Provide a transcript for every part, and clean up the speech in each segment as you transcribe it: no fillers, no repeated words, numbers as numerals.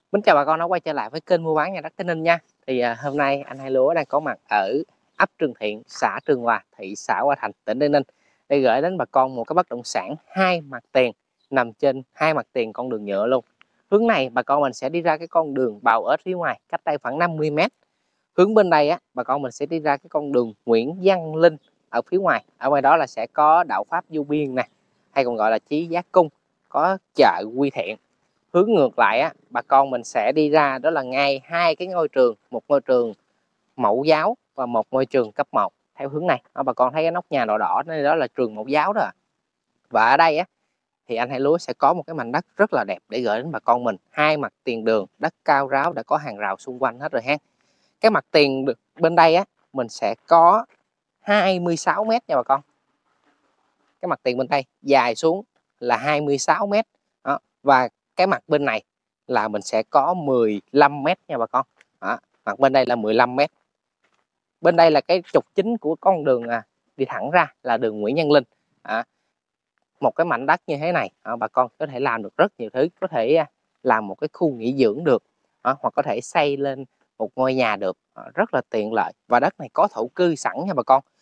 Mến chào bà con đã quay trở lại với kênh mua bán nhà đất Tây Ninh nha. Hôm nay anh Hai Lúa đang có mặt ở ấp Trường Thiện, xã Trường Hòa, thị xã Hòa Thành, tỉnh Tây Ninh để gửi đến bà con một cái bất động sản hai mặt tiền nằm trên hai mặt tiền con đường nhựa luôn. Hướng này bà con mình sẽ đi ra cái con đường Bào Ếch phía ngoài, cách đây khoảng 50 m. Hướng bên đây á, bà con mình sẽ đi ra cái con đường Nguyễn Văn Linh ở phía ngoài. Ở ngoài đó là sẽ có đạo Pháp Vô Biên nè, hay còn gọi là Chí Giác Cung, có chợ Quy Thiện. Hướng ngược lại á, bà con mình sẽ đi ra đó là ngay hai cái ngôi trường, một ngôi trường mẫu giáo và một ngôi trường cấp 1 theo hướng này. Bà con thấy cái nóc nhà đỏ đỏ đó là trường mẫu giáo đó. Và ở đây á thì anh Hai Lúa sẽ có một cái mảnh đất rất là đẹp để gửi đến bà con mình, hai mặt tiền đường, đất cao ráo, đã có hàng rào xung quanh hết rồi ha. Cái mặt tiền bên đây á mình sẽ có 26 m nha bà con. Cái mặt tiền bên đây dài xuống là 26 m đó. Và cái mặt bên này là mình sẽ có 15 m nha bà con. Đó, mặt bên đây là 15 m. Bên đây là cái trục chính của con đường đi thẳng ra là đường Nguyễn Văn Linh. Một cái mảnh đất như thế này bà con có thể làm được rất nhiều thứ, có thể làm một cái khu nghỉ dưỡng được, hoặc có thể xây lên một ngôi nhà được, rất là tiện lợi. Và đất này có thổ cư sẵn nha bà con,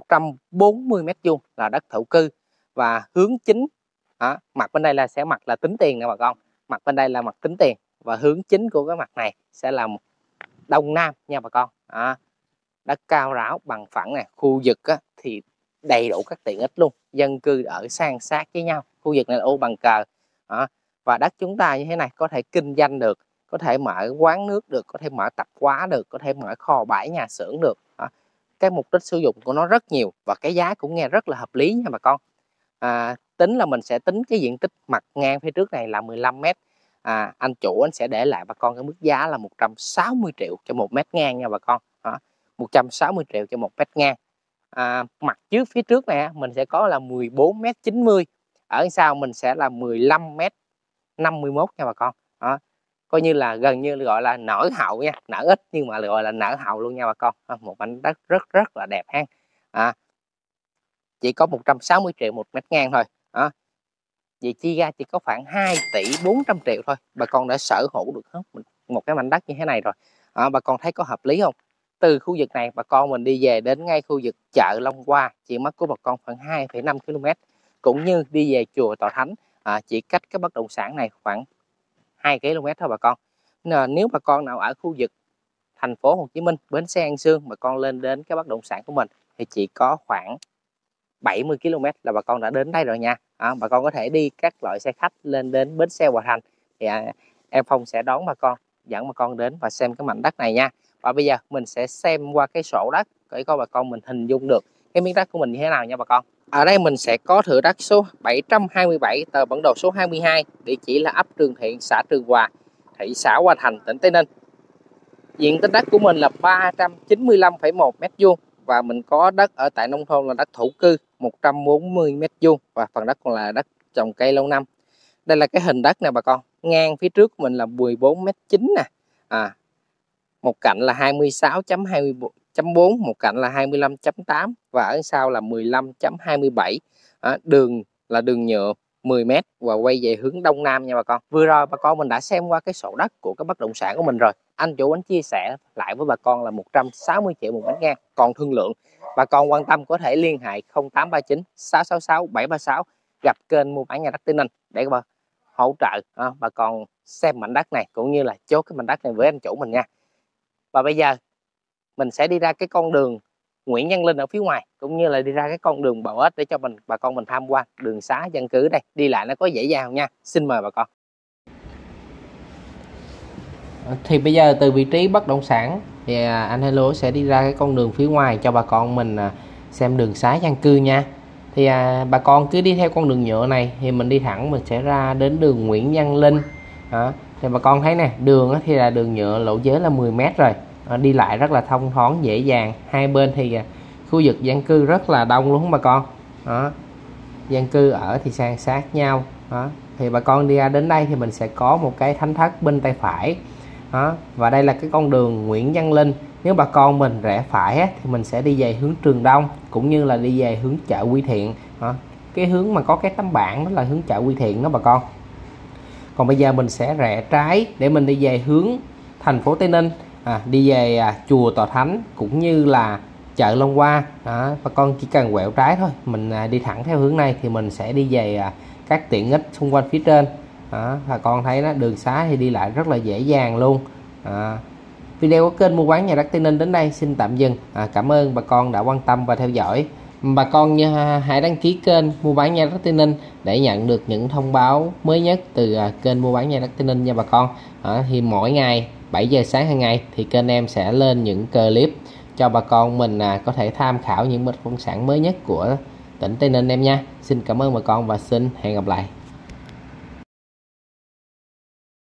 140 m² là đất thổ cư. Và hướng chính mặt bên đây là sẽ mặt là tính tiền nè bà con, mặt bên đây là mặt tính tiền, và hướng chính của cái mặt này sẽ là đông nam nha bà con. Đất cao ráo bằng phẳng nè, khu vực thì đầy đủ các tiện ích luôn, dân cư ở san sát với nhau, khu vực này là ô bằng cờ. Và đất chúng ta như thế này có thể kinh doanh được, có thể mở quán nước được, có thể mở tạp hóa được, có thể mở kho bãi nhà xưởng được. Cái mục đích sử dụng của nó rất nhiều và cái giá cũng nghe rất là hợp lý nha bà con. Tính là mình sẽ tính cái diện tích mặt ngang phía trước này là 15 m. Anh chủ anh sẽ để lại bà con cái mức giá là 160 triệu cho 1 mét ngang nha bà con. 160 triệu cho 1 mét ngang. Mặt trước phía trước này mình sẽ có là 14,90 m. Ở sau mình sẽ là 15,51 m nha bà con. Coi như là gần như gọi là nở hậu nha, nở ít nhưng mà gọi là nở hậu luôn nha bà con. Một mảnh đất rất là đẹp ha. Chỉ có 160 triệu 1 mét ngang thôi. Vậy chi ra chỉ có khoảng 2 tỷ 400 triệu thôi, bà con đã sở hữu được hết một cái mảnh đất như thế này rồi. Bà con thấy có hợp lý không? Từ khu vực này bà con mình đi về đến ngay khu vực chợ Long Hoa chỉ mất của bà con khoảng 2,5 km, cũng như đi về chùa Tòa Thánh chỉ cách cái bất động sản này khoảng 2 km thôi bà con. Nếu bà con nào ở khu vực thành phố Hồ Chí Minh, bến xe An Sương, bà con lên đến cái bất động sản của mình thì chỉ có khoảng 70 km là bà con đã đến đây rồi nha. Bà con có thể đi các loại xe khách lên đến bến xe Hòa Thành thì em Phong sẽ đón bà con, dẫn bà con đến và xem cái mảnh đất này nha. Và bây giờ mình sẽ xem qua cái sổ đất để coi bà con mình hình dung được cái miếng đất của mình như thế nào nha bà con. Ở đây mình sẽ có thửa đất số 727, tờ bản đồ số 22, địa chỉ là ấp Trường Thiện, xã Trường Hòa, thị xã Hòa Thành, tỉnh Tây Ninh. Diện tích đất của mình là 395,1 m². Và mình có đất ở tại nông thôn là đất thổ cư 140 m², và phần đất còn là đất trồng cây lâu năm. Đây là cái hình đất nè bà con. Ngang phía trước của mình là 14,9 m nè. Một cạnh là 26,24, một cạnh là 25,8 và ở sau là 15,27. Đường là đường nhựa 10 m và quay về hướng đông nam nha bà con. Vừa rồi bà con mình đã xem qua cái sổ đất của cái bất động sản của mình rồi. Anh chủ anh chia sẻ lại với bà con là 160 triệu 1 mét ngang. Còn thương lượng, bà con quan tâm có thể liên hệ 0839 666 736, gặp kênh mua bán nhà đất Tây Ninh để hỗ trợ bà con xem mảnh đất này cũng như là chốt cái mảnh đất này với anh chủ mình nha. Và bây giờ mình sẽ đi ra cái con đường Nguyễn Văn Linh ở phía ngoài, cũng như là đi ra cái con đường Bào Ếch để cho bà con mình tham quan đường xá dân cư đây, đi lại nó có dễ dàng không nha. Xin mời bà con. Thì bây giờ từ vị trí bất động sản thì anh Hai Lúa sẽ đi ra cái con đường phía ngoài cho bà con mình xem đường xá dân cư nha. Thì bà con cứ đi theo con đường nhựa này thì mình đi thẳng mình sẽ ra đến đường Nguyễn Văn Linh. Thì bà con thấy nè, đường thì là đường nhựa, lộ giới là 10 m rồi. Đi lại rất là thông thoáng dễ dàng. Hai bên thì khu vực dân cư rất là đông luôn bà con. Dân cư ở thì san sát nhau. Thì bà con đi ra đến đây thì mình sẽ có một cái thánh thất bên tay phải. Và đây là cái con đường Nguyễn Văn Linh. Nếu bà con mình rẽ phải thì mình sẽ đi về hướng Trường Đông, cũng như là đi về hướng chợ Quy Thiện. Cái hướng mà có cái tấm bảng đó là hướng chợ Quy Thiện đó bà con. Còn bây giờ mình sẽ rẽ trái để mình đi về hướng thành phố Tây Ninh, đi về chùa Tòa Thánh cũng như là chợ Long Hoa. Bà con chỉ cần quẹo trái thôi, mình đi thẳng theo hướng này thì mình sẽ đi về các tiện ích xung quanh phía trên. Bà con thấy đó, đường xá thì đi lại rất là dễ dàng luôn. Video của kênh mua bán nhà đất Tây Ninh đến đây xin tạm dừng. Cảm ơn bà con đã quan tâm và theo dõi. Bà con hãy đăng ký kênh mua bán nhà đất Tây Ninh để nhận được những thông báo mới nhất từ kênh mua bán nhà đất Tây Ninh nha bà con. Thì mỗi ngày 7 giờ sáng hàng ngày thì kênh em sẽ lên những clip cho bà con mình có thể tham khảo những bất động sản mới nhất của tỉnh Tây Ninh em nha. Xin cảm ơn bà con và xin hẹn gặp lại.